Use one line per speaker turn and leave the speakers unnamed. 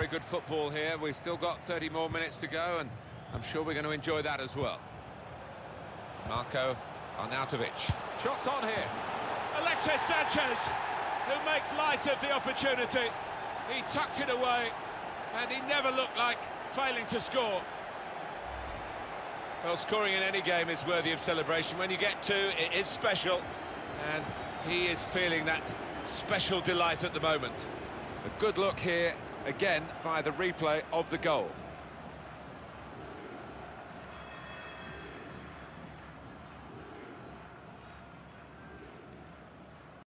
very good football here. We've still got 30 more minutes to go, and I'm sure we're going to enjoy that as well. Marco Arnautovic.
Shots on here.
Alexis Sanchez, who makes light of the opportunity. He tucked it away, and he never looked like failing to score.
Well, scoring in any game is worthy of celebration. When you get two, it is special, and he is feeling that special delight at the moment. A good look here, again, via the replay of the goal.